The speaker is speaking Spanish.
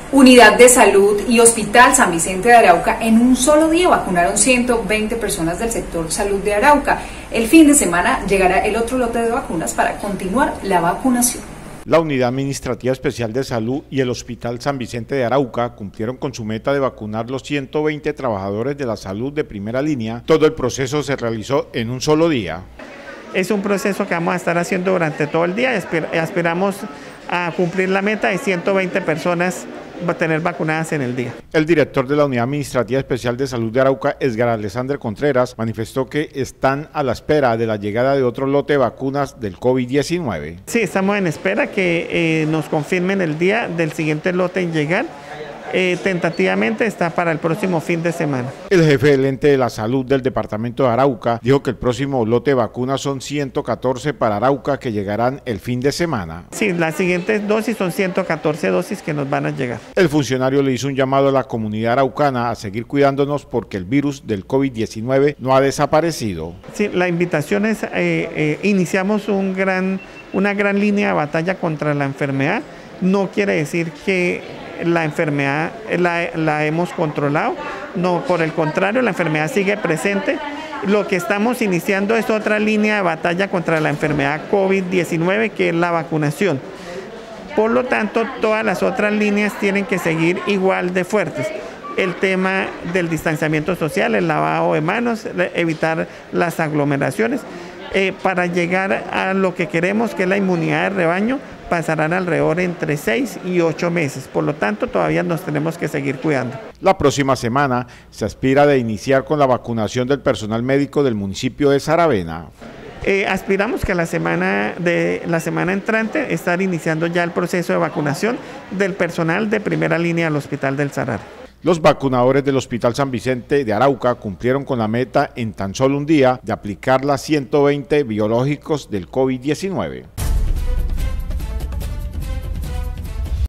Unidad de Salud y Hospital San Vicente de Arauca en un solo día vacunaron 120 personas del sector salud de Arauca. El fin de semana llegará el otro lote de vacunas para continuar la vacunación. La Unidad Administrativa Especial de Salud y el Hospital San Vicente de Arauca cumplieron con su meta de vacunar los 120 trabajadores de la salud de primera línea. Todo el proceso se realizó en un solo día. Es un proceso que vamos a estar haciendo durante todo el día. Aspiramos a cumplir la meta de 120 personas va a tener vacunadas en el día. El director de la Unidad Administrativa Especial de Salud de Arauca, Edgar Alexander Contreras, manifestó que están a la espera de la llegada de otro lote de vacunas del COVID-19. Sí, estamos en espera que nos confirmen el día del siguiente lote en llegar. Tentativamente está para el próximo fin de semana. El jefe del ente de la salud del departamento de Arauca dijo que el próximo lote de vacunas son 114 para Arauca que llegarán el fin de semana. Sí, las siguientes dosis son 114 dosis que nos van a llegar. El funcionario le hizo un llamado a la comunidad araucana a seguir cuidándonos porque el virus del COVID-19 no ha desaparecido. Sí, la invitación es, iniciamos una gran línea de batalla contra la enfermedad. No quiere decir que la enfermedad la hemos controlado, no, por el contrario, la enfermedad sigue presente. Lo que estamos iniciando es otra línea de batalla contra la enfermedad COVID-19, que es la vacunación. Por lo tanto, todas las otras líneas tienen que seguir igual de fuertes. El tema del distanciamiento social, el lavado de manos, evitar las aglomeraciones. Para llegar a lo que queremos, que es la inmunidad de rebaño, pasarán alrededor entre 6 y 8 meses. Por lo tanto, todavía nos tenemos que seguir cuidando. La próxima semana se aspira de iniciar con la vacunación del personal médico del municipio de Saravena. Aspiramos que la semana entrante estar iniciando ya el proceso de vacunación del personal de primera línea del Hospital del Salar. Los vacunadores del Hospital San Vicente de Arauca cumplieron con la meta en tan solo un día de aplicar las 120 biológicos del COVID-19.